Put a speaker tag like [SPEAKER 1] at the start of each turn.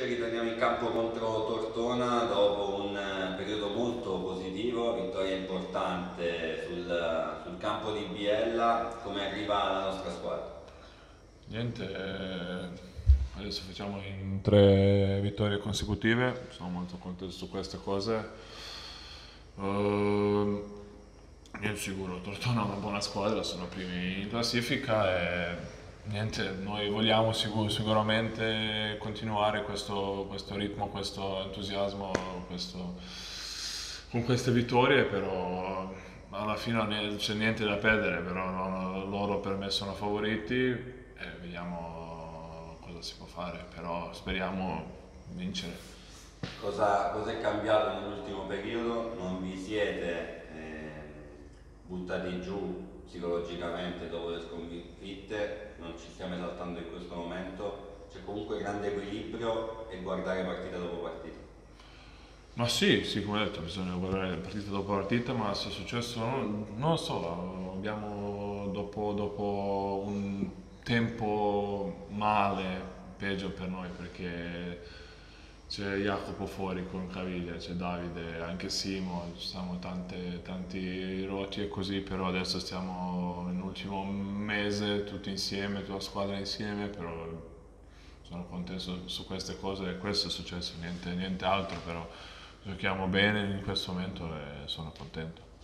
[SPEAKER 1] invece ritorniamo in campo contro Tortona dopo un periodo molto positivo, vittoria importante sul campo di Biella. Come arriva la nostra squadra?
[SPEAKER 2] Niente, adesso facciamo in 3 vittorie consecutive, sono molto contento su queste cose. Niente sicuro, Tortona è una buona squadra, sono primi in classifica e niente, noi vogliamo sicuramente continuare questo ritmo, questo entusiasmo, con queste vittorie, però alla fine non c'è niente da perdere, però loro per me sono favoriti e vediamo cosa si può fare, però speriamo vincere.
[SPEAKER 1] Cosa è cambiato nell'ultimo periodo? Non vi siete buttati giù psicologicamente dopo le sconfitte, non ci stiamo esaltando in questo momento, c'è comunque grande equilibrio e guardare partita dopo partita.
[SPEAKER 2] Ma sì, sì, come detto, bisogna guardare partita dopo partita, ma se è successo, non lo so, abbiamo dopo un tempo male, peggio per noi, perché c'è Jacopo fuori con caviglia, c'è Davide, anche Simo, ci siamo tanti rotti e così, però adesso stiamo nell'ultimo mese tutti insieme, tutta la squadra insieme, però sono contento su queste cose e questo è successo, niente altro, però giochiamo bene in questo momento e sono contento.